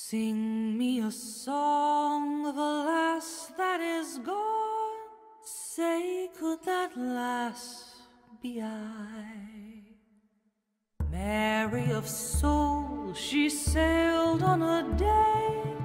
Sing me a song of a lass that is gone. Say, could that lass be I? Mary of soul, she sailed on a day